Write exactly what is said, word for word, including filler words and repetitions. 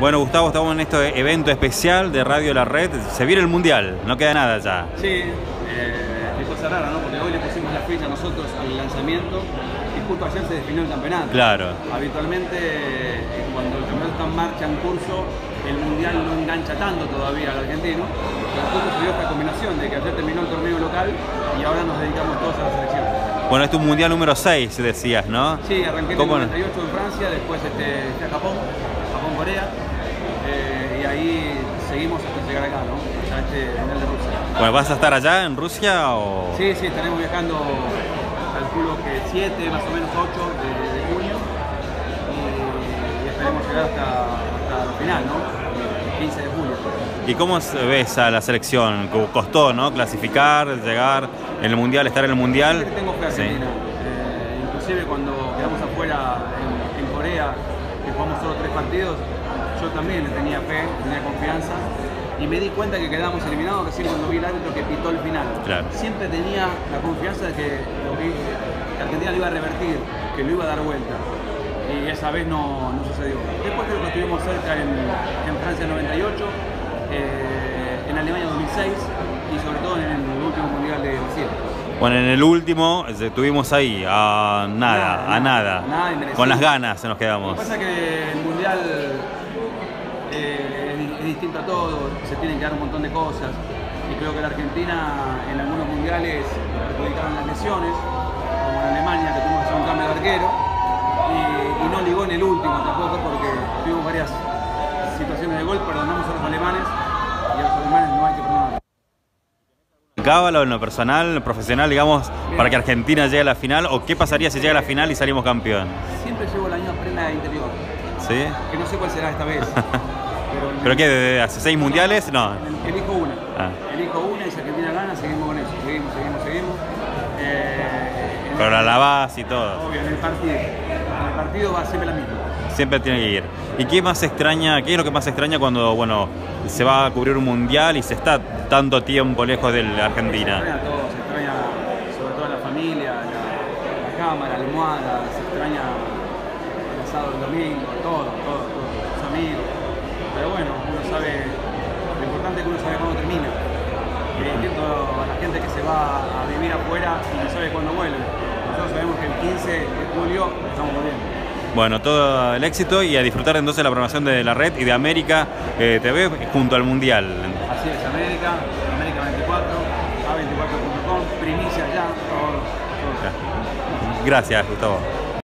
Bueno, Gustavo, estamos en este evento especial de Radio La Red. Se viene el Mundial, no queda nada ya. Sí, eh, qué cosa rara, ¿no? Porque hoy le pusimos la fecha nosotros al lanzamiento y justo ayer se definió el campeonato. Claro. Habitualmente, eh, cuando el campeonato está en marcha, en curso, el Mundial no engancha tanto todavía al argentino. Pero justo se dio esta combinación de que ayer terminó el torneo local y ahora nos dedicamos todos a la selección. Bueno, este es un Mundial número seis, decías, ¿no? Sí, arranqué en el noventa y ocho en Francia, después este, fui a Japón, Japón-Corea. Eh, y ahí seguimos hasta llegar acá, ¿no? A este Mundial de Rusia. Bueno, ¿vas a estar allá en Rusia o...? Sí, sí, estaremos viajando, calculo que siete, más o menos ocho de, de junio y, y esperemos llegar hasta, hasta el final, ¿no? El quince de julio. ¿Y cómo ves a la selección? Costó, ¿no? Clasificar, llegar en el Mundial, estar en el Mundial. Siempre tengo fe a Argentina. Sí. Eh, inclusive cuando quedamos afuera en, en Corea, que jugamos solo tres partidos, yo también le tenía fe, tenía confianza y me di cuenta que quedamos eliminados recién cuando vi el árbitro que pitó el final. Claro. Siempre tenía la confianza de que, que Argentina lo iba a revertir, que lo iba a dar vuelta y esa vez no, no sucedió. Después creo que estuvimos cerca en, en Francia en noventa y ocho, eh, en Alemania en dos mil seis y sobre todo en el último Mundial de Brasil. Bueno, en el último estuvimos ahí, a nada, nada a nada, nada, nada con las ganas nos quedamos. Lo que pasa es que el Mundial Eh, es, es distinto a todo, se tienen que dar un montón de cosas y creo que la Argentina en algunos mundiales perjudicaron las lesiones, como en Alemania que tuvimos que hacer un cambio de arquero y, y no ligó en el último tampoco porque tuvimos varias situaciones de gol, perdonamos a los alemanes y a los alemanes no hay que perdonar. ¿Cábalo en lo personal, profesional, digamos, Bien. para que Argentina llegue a la final? ¿O qué pasaría si llega a la final y salimos campeón? Siempre llevo la misma prenda interior. ¿Sí? Que no sé cuál será esta vez. ¿Pero, ¿Pero qué? ¿Desde hace seis mundiales? No. Elijo una. Ah. Elijo una y si Argentina gana, seguimos con eso. Seguimos, seguimos, seguimos. Eh, Pero la lavás y todo. Obvio, en el partido. En el partido va siempre la misma. Siempre tiene que ir. ¿Y qué más extraña, qué es lo que más extraña cuando, bueno, se va a cubrir un mundial y se está tanto tiempo lejos de la Argentina? Se extraña todo, se extraña sobre todo la familia, la, la cámara, la almohada, se extraña el asado del domingo, todo, todo, todo, los amigos. Pero bueno, uno sabe, lo importante es que uno sabe cuándo termina. Y distinto a la gente que se va a vivir afuera y no sabe cuándo vuelve. Nosotros sabemos que el quince de julio estamos volviendo. Bueno, todo el éxito y a disfrutar entonces la programación de La Red y de América eh, T V junto al Mundial. Así es, América, América veinticuatro, A veinticuatro punto com, primicia ya, todo, todo. Gracias, Gustavo.